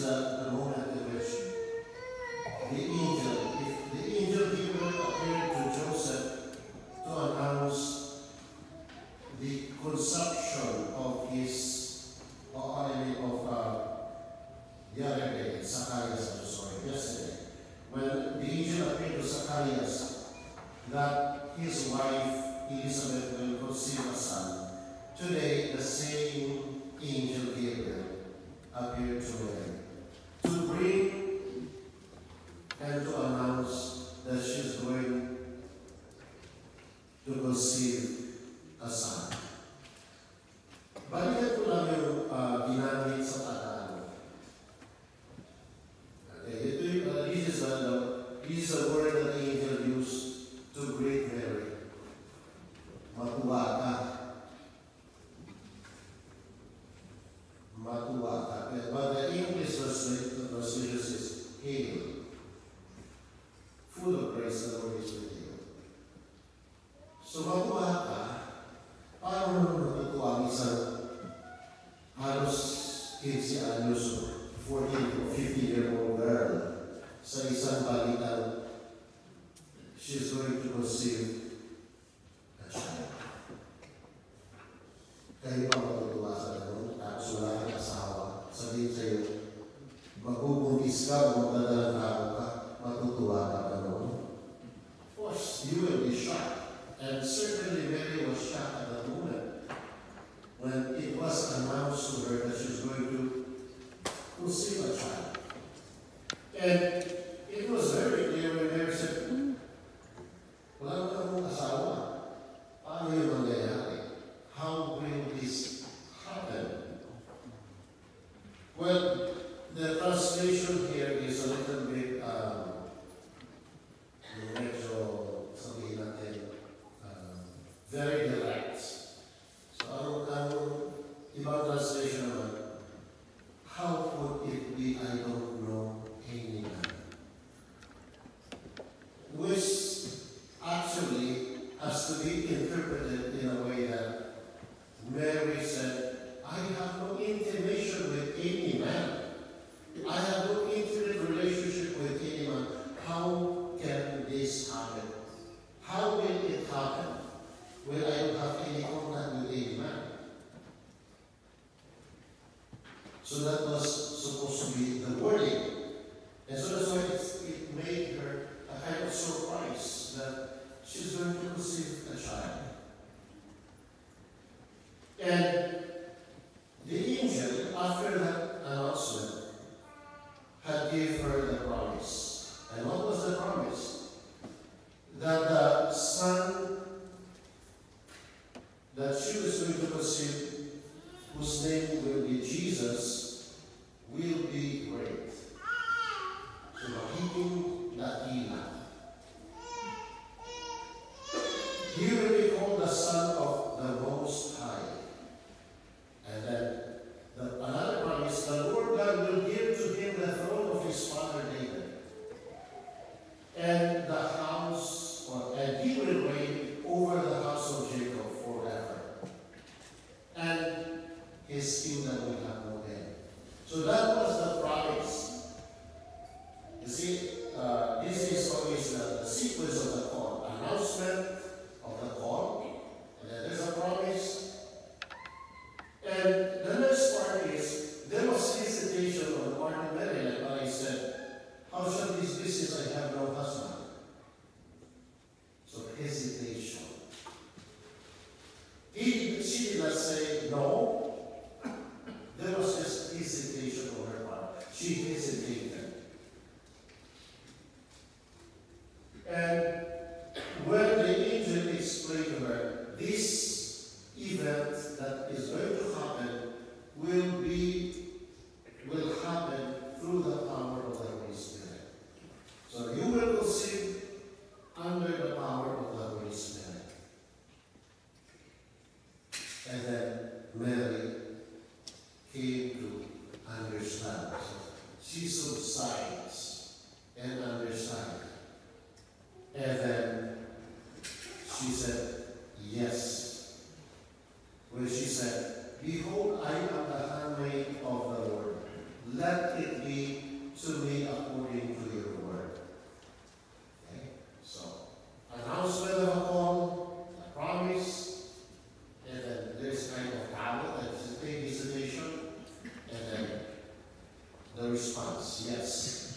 the moment in which if the angel Gabriel appeared to Joseph to announce the conception of his, the other day, Zacharias, yesterday, when the angel appeared to Zacharias that his wife Elizabeth will conceive a son. Today, the same angel Gabriel appeared to Mary to bring and to announce that she is going to conceive a son. Balikan ko lang yung ginamit sa tataan. Okay, this is a word that the angel used to greet Mary. Matuwa ka. Matuwa ka. But the English translation is hail. Full of praise, the Lord is with you. So matuwa ka. Paano mo natutuwa minsan halos 15 anyos, 14 or 15-year-old girl sa isang balitan, she's going to conceive a child. Kayo pa matutuwa sa ganun, tapos wala kang asawa, sabihin sa'yo, magbubuntis ka, magdadalang tao ka, matutuwa ka pa noon. Of course, you will be shocked. And certainly Mary was shocked at the moment when it was announced to her that she was going to conceive a child. And it was very clear when Mary said, wala mo akong asawa. Paano yung mangyayari? How will this happen? Well, the translation here is a little bit medyo, sabihin natin, very direct. So, ibang translation naman, how could it be, I don't know anyone? Which actually has to be interpreted in a way that Mary said, I have no intimation with any man. I have no intimate relationship with anyone. How can this happen? How will it happen when I don't have any contact with any man? So that was supposed to be the wording. And so that's why it made her a kind of surprise that she's going to conceive a child. And the angel, after that announcement, had gave her the promise. And what was the promise? That the son that she was going to conceive, whose name will be Jesus, will be great. So, magiging dakila. He will be called the Son of the Most High. And then, another promise, the Lord God will give to him the throne of his father David. And and he will reign over the house of Jacob forever. And his kingdom will have no end. So that was the promise. You see, this is always the sequence of the call. Announcement of the call, and then there's a promise. And the next part is, there was hesitation on the part of Mary, like what I said. How shall this be since I have no husband? So hesitation. She did not say no. There was just hesitation on her part. She hesitated. And when the angel explained to her, this event that is going to happen will happen through the power of the Holy Spirit. So you will conceive under the power of the Holy Spirit. And then Mary came to understand. She subsides and understands. And then she said, yes. When she said, behold, I am the handmaid of the Lord. Let it be to me according to your word. Okay? So, announcement of a call, a promise, and then there's kind of habit, that's a visitation, and then the response, yes.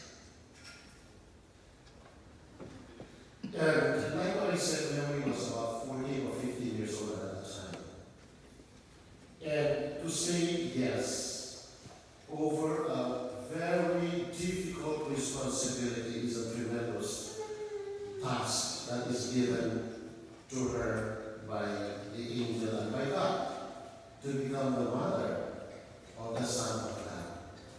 And like what I said, Mary was about 14 or 15 years old at that time. And to say yes over a very difficult responsibility is a tremendous task that is given to her by the angel and by God to become the mother of the Son of God.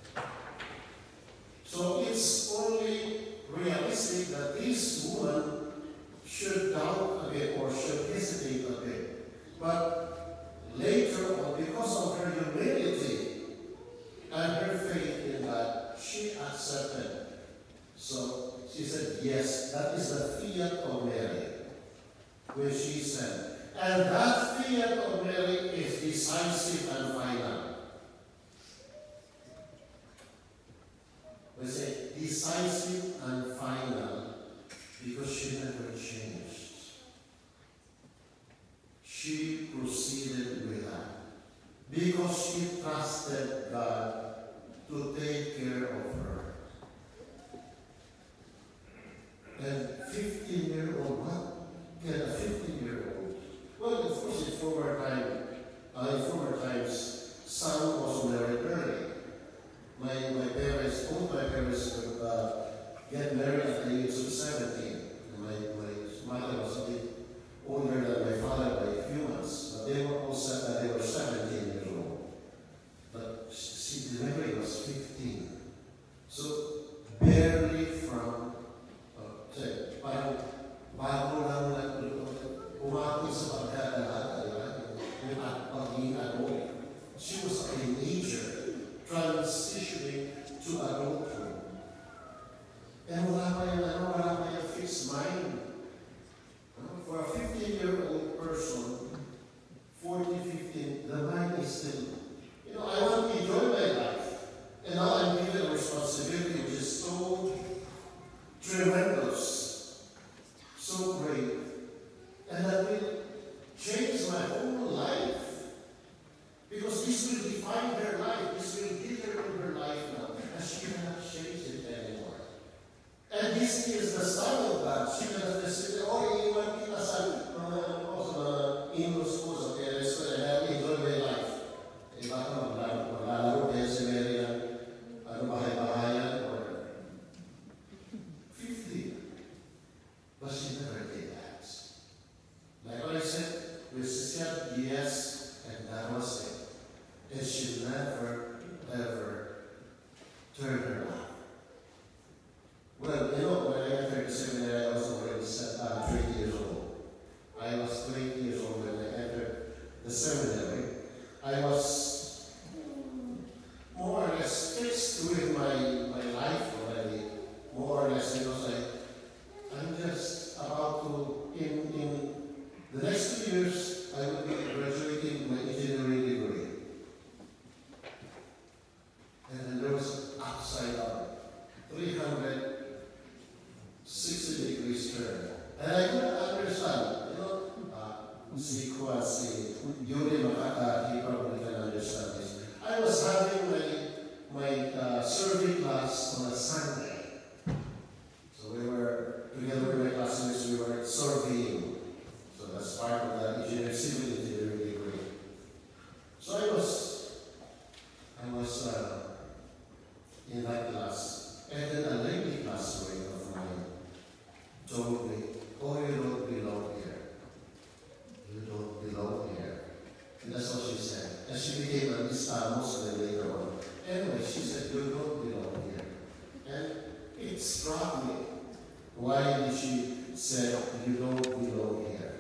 So it's only realistic that this woman should doubt a bit or should hesitate a bit. But later on, because of her humility and her faith in God, she accepted. So she said, yes, that is the fiat of Mary, which she said. And that fiat of Mary is decisive and final. We say decisive and final because she never changed. She proceeded with that because she trusted God to take care of her. And 15-year-old, what can a 15-year-old? Well, of course, in former times, son was married early. Both my parents would get married at the age of 17. And my mother was a bit older than my father by a few months, but they were all they were 17 years old. But she delivery was 15. So barely from parang bago lang umabot sa pagkakalaga, di ba? Yung pagiging adult. She was a teenager transitioning to adulthood. And wala pa yung fixed mind. For a 15-year-old person, 14, 15, the mind is still, I want to enjoy my life. And now I'm given a responsibility which is so tremendous, so great, and that will change my whole life. Because this will define her life, this will determine her life now, and she cannot change it anymore. And this is the Son of God. She cannot just say, iwan kita sa in-laws ko sa parents ko, and I'll enjoy my life. Baka maglalaro kaya si Mary ng bahay-bahayan or 50. But she never did that. Like what I said, we said yes, and that was it. And she never, ever turned her back. Well, when I entered the seminary, I was already 20 years old. I was 20 years old when I entered the seminary. I was more or less fixed with my life already. More or less, because I'm just about to, in the next 2 years, I will be graduating my engineering degree. And then there was upside down, 360 degrees turn. And I couldn't understand, Yuri Makaka, he probably can understand this. I was having my survey class on a Sunday. So we were, together with my classmates, we were surveying. So that's part of the civil engineering degree. So I was in that class, and then a lady classmate of mine told me, "Oh, you don't belong here. You don't belong here." And that's what she said. And she became a Miss Muslim later on. Anyway, she said, "You don't belong here." And it struck me. Why did she say, "You don't belong here"?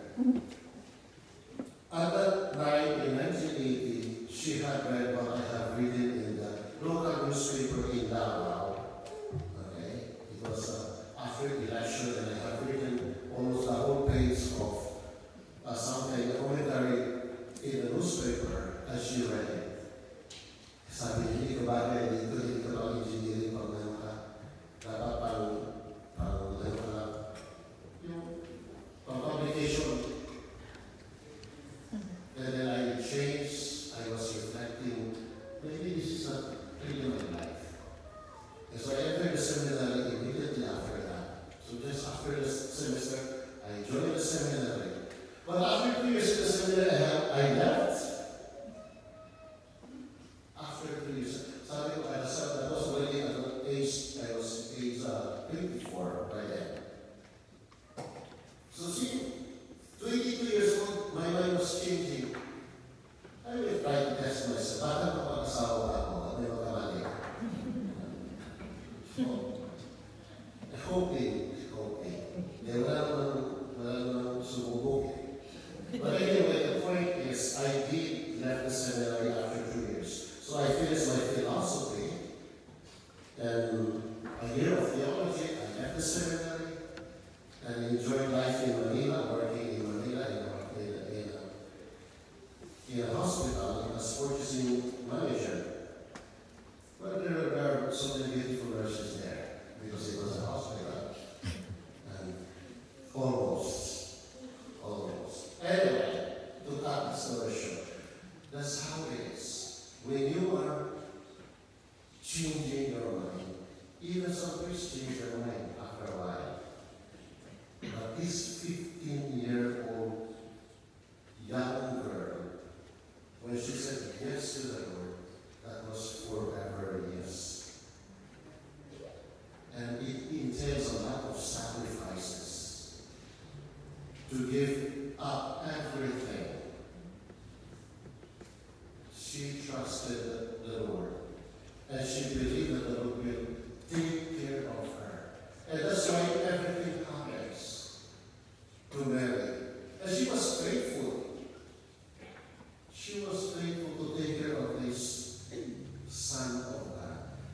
At that night in 1980, she had read what I have written in the local newspaper in Davao. Okay? It was after the election, and I have written almost the whole page of something, a commentary in the newspaper, and she read it. Sabi niya, hindi ka bagay dito, hindi ka pang engineering pag naman ka. And she believed that the Lord will take care of her. And that's why everything happens to Mary. And she was faithful. She was faithful to take care of this Son of God.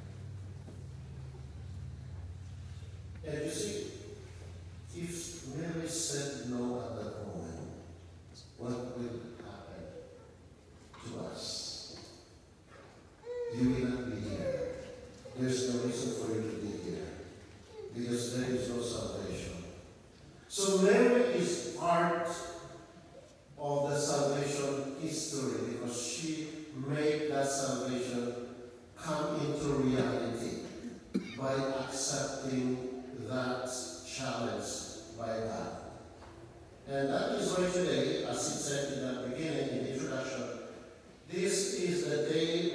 And you see, if Mary said no at that moment, what will happen to us? You will not be here. There's no reason for you to be here because there is no salvation. So Mary is part of the salvation history because she made that salvation come into reality by accepting that challenge by God. And that is why today, as it said in the beginning, in the introduction, this is the day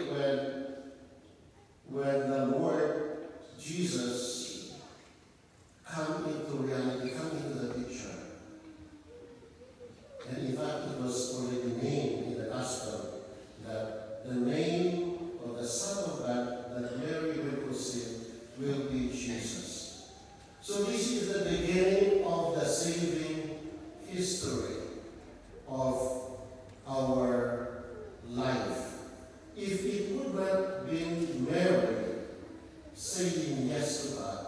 when the Lord Jesus come into reality, come into the picture. And in fact, it was already named in the Gospel that the name of the Son of God that Mary will conceive will be Jesus. So this is the beginning of the saving history of our life. If it would not been Mary saying yes to God,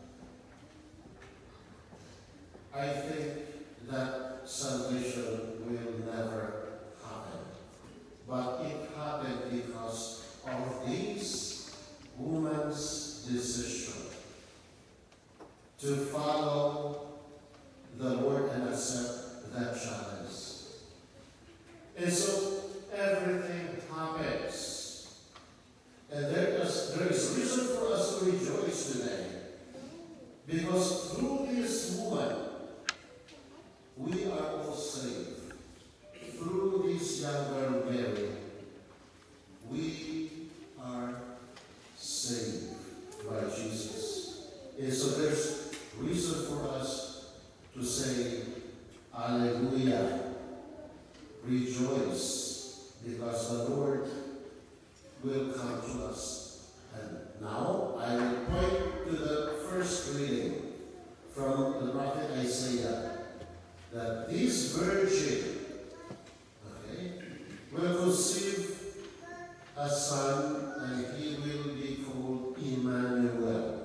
I think that salvation will never happen. But it happened because of this woman's decision to follow the Lord and accept that challenge. And so everything happens. And there is reason for us to rejoice today. Because through this woman, we are all saved. Through this young girl Mary, we are saved by Jesus. And so there's reason for us to say, Alleluia, rejoice, because the Lord will come to us. And now I will point to the first reading from the prophet Isaiah, that this virgin, will conceive a son, and he will be called Emmanuel.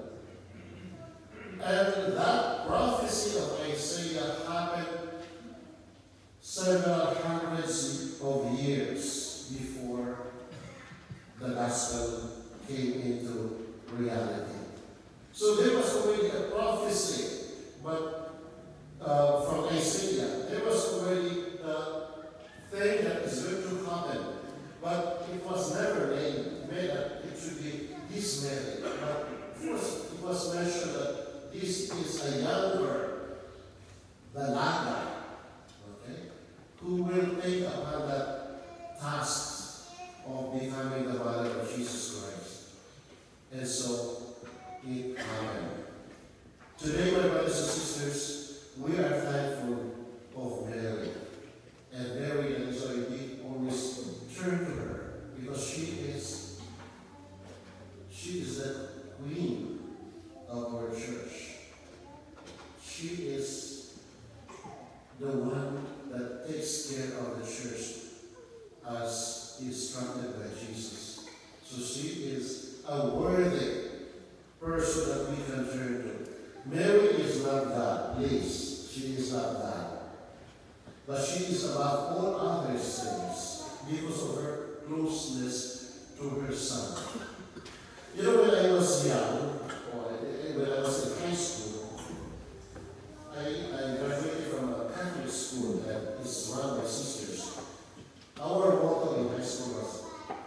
And that prophecy of Isaiah happened several hundreds of years before the gospel came into reality. So there was already a prophecy, but from Isaiah, there was already the thing that is going to happen, but it was never made that it should be this Mary. But of course, it was mentioned that this is a younger, Balaga, who will take upon that task of becoming the mother of Jesus Christ. And so, it happened. Today, my brothers and sisters, we are thankful of Mary. And Mary, and so we always turn to her, because she is the queen of our church. She is the one that takes care of the church as instructed by Jesus. So she is a worthy person that we can turn to. Mary is not God, please. She is not God. But she is above all other things because of her closeness to her Son. You know, when I was young, or when I was in high school, I graduated from a Catholic school that is run by sisters. Our motto in high school was,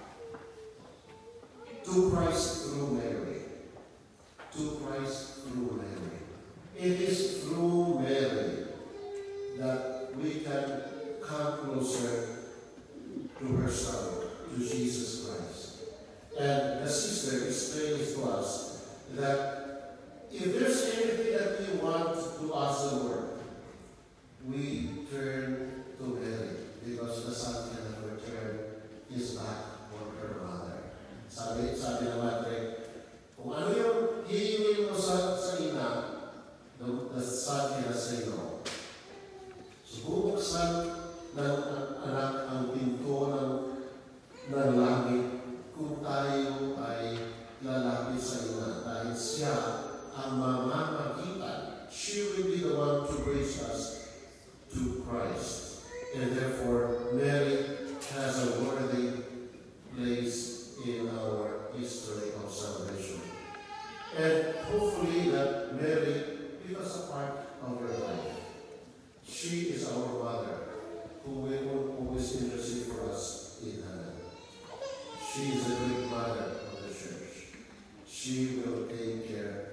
to Christ through Mary. To Christ through Mary. It is through Mary that we can come closer to her Son, to Jesus Christ. And the sister explains to us that if there's anything that we want to ask the Lord, we turn to Mary, because the Son can never turn his back on her mother. Sabi ng madre, kung ano yung hihingin mo sa ina, the son cannot say no. So bubuksan ng anak ang pinto ng langit kung tayo ay lalapit sa ina dahil siya ang mamamagitan. She will be the one to bring us to Christ. And therefore, Mary has a worthy place in our history of salvation. And hopefully that Mary becomes a part of your life. She is our mother who will always intercede for us in heaven. She is a great mother of the church. She will take care